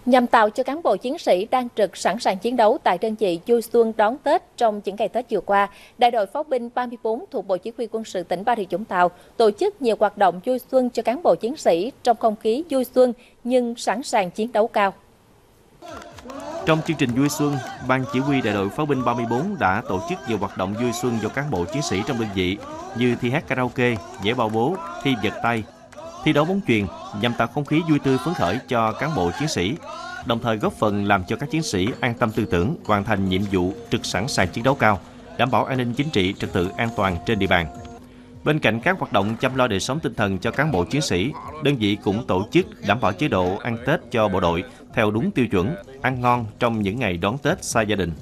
Nhằm tạo cho cán bộ chiến sĩ đang trực sẵn sàng chiến đấu tại đơn vị vui xuân đón Tết trong những ngày Tết vừa qua, Đại đội Pháo binh 34 thuộc Bộ Chỉ huy Quân sự tỉnh Bà Rịa Vũng Tàu tổ chức nhiều hoạt động vui xuân cho cán bộ chiến sĩ trong không khí vui xuân nhưng sẵn sàng chiến đấu cao. Trong chương trình vui xuân, Ban Chỉ huy Đại đội Pháo binh 34 đã tổ chức nhiều hoạt động vui xuân cho cán bộ chiến sĩ trong đơn vị như thi hát karaoke, nhảy bao bố, thi giật tay, thi đấu bóng chuyền nhằm tạo không khí vui tươi phấn khởi cho cán bộ chiến sĩ, đồng thời góp phần làm cho các chiến sĩ an tâm tư tưởng, hoàn thành nhiệm vụ trực sẵn sàng chiến đấu cao, đảm bảo an ninh chính trị, trật tự an toàn trên địa bàn. Bên cạnh các hoạt động chăm lo đời sống tinh thần cho cán bộ chiến sĩ, đơn vị cũng tổ chức đảm bảo chế độ ăn Tết cho bộ đội theo đúng tiêu chuẩn, ăn ngon trong những ngày đón Tết xa gia đình.